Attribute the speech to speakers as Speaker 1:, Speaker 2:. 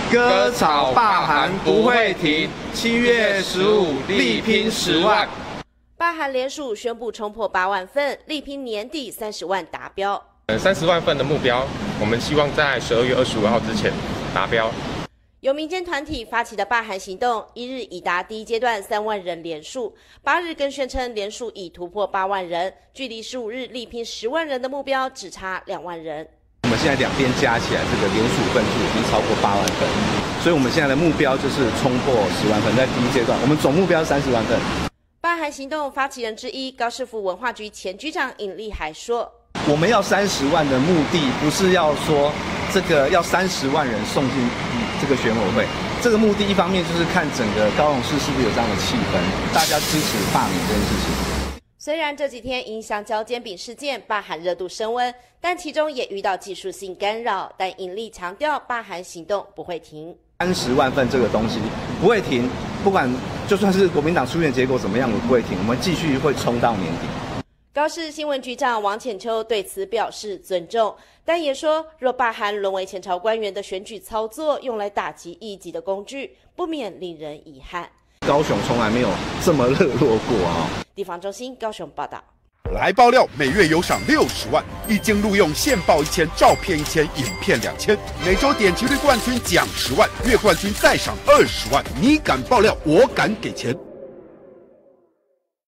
Speaker 1: 割草罢韩不会停，7月15力拼10万。
Speaker 2: 罢韩联署宣布冲破8万份，力拼年底30万达标。
Speaker 3: 30万份的目标，我们希望在12月25号之前达标。
Speaker 2: 由民间团体发起的罢韩行动，1日已达第一阶段3万人联署，8日更宣称联署已突破8万人，距离15日力拼10万人的目标只差2万人。
Speaker 1: 我们现在两边加起来，这个联署份数已经超过8万份，所以我们现在的目标就是冲破10万份，在第一阶段，我们总目标30万份。
Speaker 2: 罢韩行动发起人之一，高市府文化局前局长尹立海说：“
Speaker 1: 我们要30万的目的，不是要说这个要30万人送进这个选委会，这个目的一方面就是看整个高雄市是不是有这样的气氛，大家支持罢免这件事情。”
Speaker 2: 虽然这几天因香蕉煎饼事件罢韩热度升温，但其中也遇到技术性干扰。但尹立强调，罢韩行动不会停。
Speaker 1: 30万份这个东西不会停，不管就算是国民党初选结果怎么样，也不会停，我们继续会冲到年底。
Speaker 2: 高市新闻局长王浅秋对此表示尊重，但也说，若罢韩沦为前朝官员的选举操作，用来打击异己的工具，不免令人遗憾。
Speaker 1: 高雄从来没有这么热络过啊！
Speaker 2: 地方中心高雄报道。
Speaker 4: 来爆料，每月有赏60万，一经录用现报1000，照片1000，影片2000，每周点击率冠军奖10万，月冠军再赏20万。你敢爆料，我敢给钱。